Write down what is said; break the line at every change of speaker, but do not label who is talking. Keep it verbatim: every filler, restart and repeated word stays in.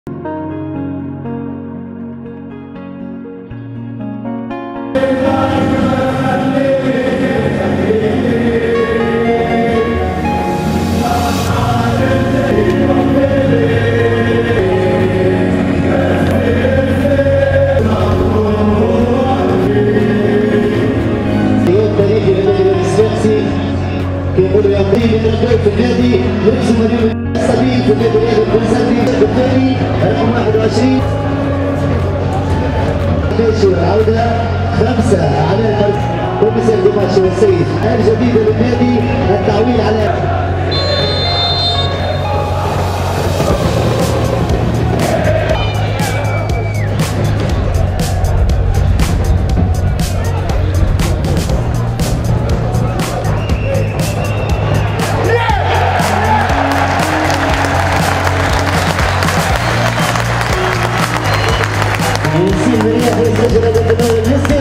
كيقولوا يا مريم الرجال في النادي يرسم اليوم الصبي في النادي الرياضي البنزرتي بالثاني رقم واحد وعشرين العودة خمسة على الفرق ومساء دمشق والسيد الجديدة للنادي التعويل على يسير مريح يسجل هذا التمرير